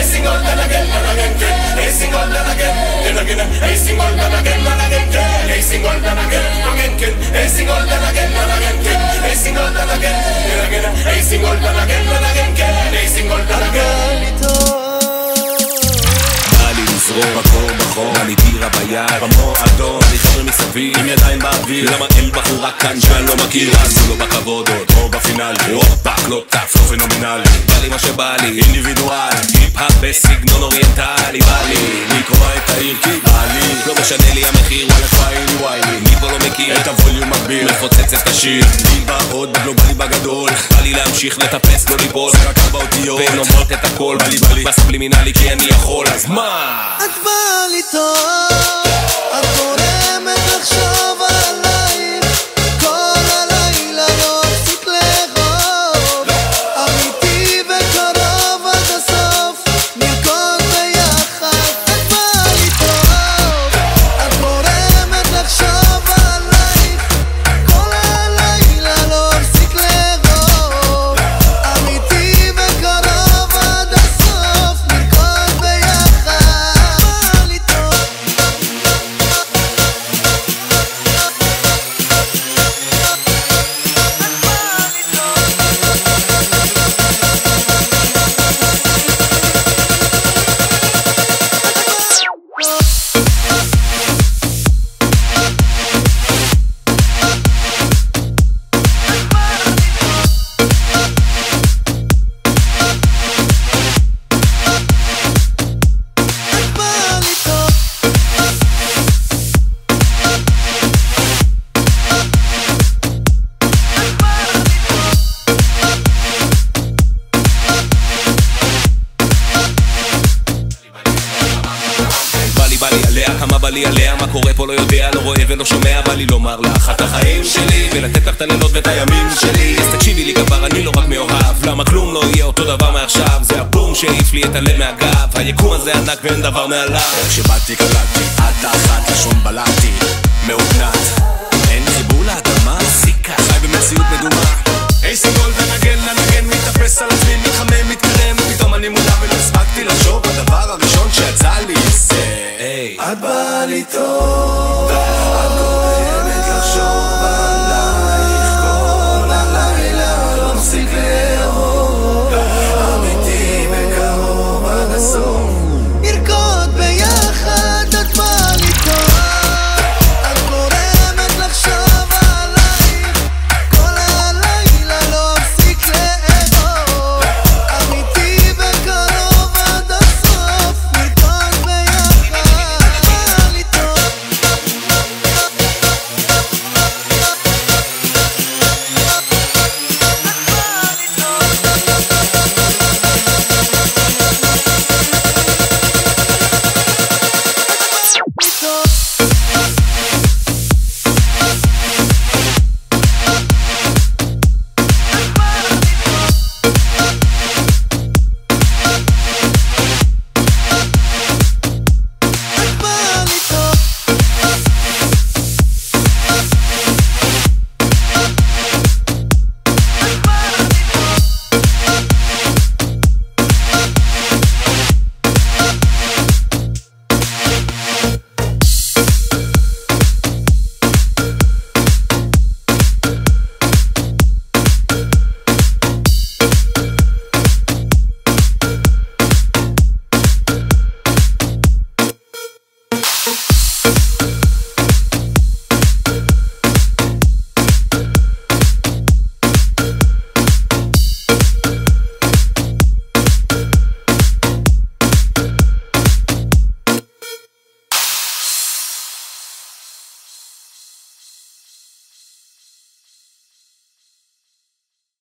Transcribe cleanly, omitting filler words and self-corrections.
sing all that again, hey sing all that again, hey sing all that again, hey sing all that again, hey sing all that again, hey sing all that again, hey sing all that again, hey sing all that again. זרום בקור בחור, אני טירה ביד, במועדון, אני חבר מסביב, עם ידיים באוויר. למה אין בחורה כאן שאני לא מכיר, אז הוא לא בכבוד עוד, או בפינאלי, אופק, לא טף, לא פנומנלי. בא לי מה שבא לי, אינדיבידואל, היפ-האפ בסגנון אוריינטלי. בא לי לקרוא את העיר כי בא לי, לא משנה לי המחיר, וואלה פיילי ויילי. מי פה לא מכיר את הווליום מגביר, מפוצץ את השיר, לי בעוד בגלובלי בגדול. בא לי להמשיך לטפס, לא ליפול, זה רק 4 אותיות, והן אומרות את הכל. בא לי בסבלימינלי כי אני יכול, אז מה? את באה לי טוב, את גורמת לחשוב עלייך כל הלילה, לא הפסיק לאהוב. אמיתי וקרוב עד הסוף, נרקוד ביחד. את באה לי טוב, את גורמת לחשוב עלייך כל הלילה, לא הפסיק לאהוב. אמיתי וקרוב עד הסוף, נרקוד ביחד. בא לי עליה, מה קורה פה לא יודע, לא רואה ולא שומע. בא לי לומר לך את החיים שלי ולתת לך את הלילות ואת הימים שלי. אז תקשיבי לי כבר, אני לא רק מאוהב, למה כלום לא יהיה אותו דבר מעכשיו. זה הבום שהעיף לי את הלב מהגב, היקום הזה ענק ואין דבר מעליו. איך שבאתי קלטתי, את האחת לשון בלעתי, מעוגנת, אין חיבור לאדמה, סיקה, חי במציאות מדומה. היי סיגול ונגן לנגן, מתאפס על עצמי, מתחמם, מתקרם. פתאום אני מודע ולא הספקתי לחשוב, הדבר הראשון שיצא לי זה את באה לי טוב, את